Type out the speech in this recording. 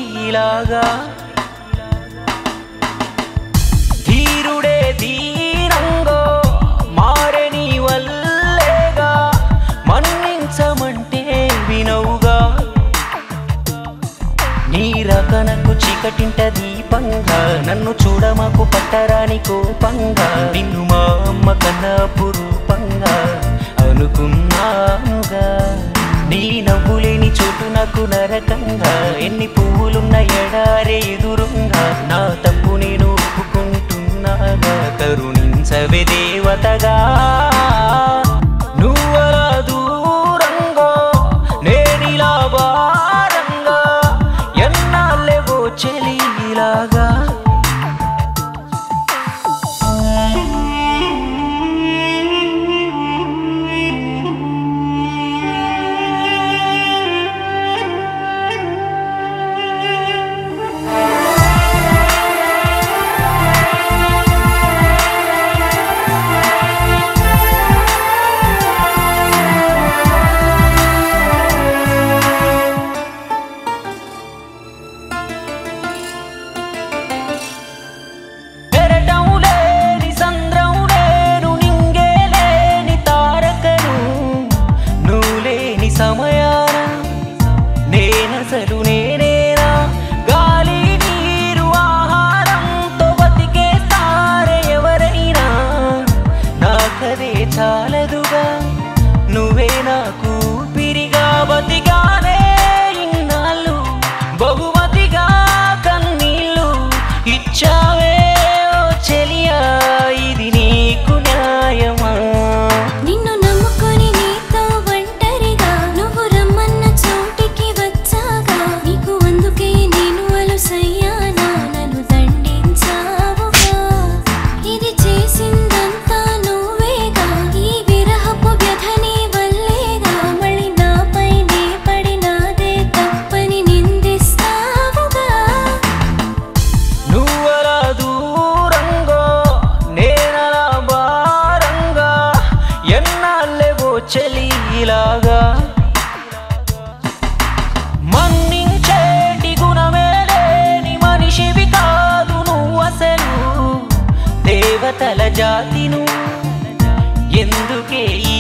చెలిలాగా ధీరుడే ధీరంగో మారే నీ వల్లేగా మన్నించమంటే వినవుగా నీ రకనకు చీకటింట దీపంగా నన్ను చూడమాకు పట్టరాని కోపంగా నిన్ను మా అమ్మ కన్నా పురూపంగా అనుకున్నానుగా నీ నవ్వులేని చోటు నాకు నరకంగా ఎన్ని పువ్వులున్న ఎడారే ఎదురుంగా నా తప్పు నేను ఒప్పుకుంటున్నాగా కరుణించవే దేవతగా నువ్వలా దూరంగా నేనిలా భారంగా ఎన్నాళ్ళేవో చెలిలాగా సమయాన నేనసలు నేనేనా గాలి నీరు ఆహారంతో బతికేస్తారే ఎవరైనా నాకదే చాలదుగా నువ్వే నాకు పిరిగా బతిగానే ఇన్నాళ్ళు బహుమతిగా కన్నీళ్ళు ఇచ్చావే ఓ చెలియా ఇది నీకు న్యాయమా చెలిలాగా మన్నించేటి గుణమే లేని మనిషివి కాదు నువ్వు అసలు దేవతల జాతిను ఎందుకే